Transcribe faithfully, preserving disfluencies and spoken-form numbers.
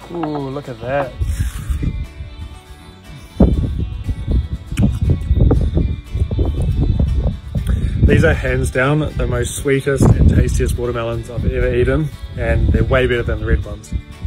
Ooh, look at that. These are hands down the most sweetest and tastiest watermelons I've ever eaten, and they're way better than the red ones.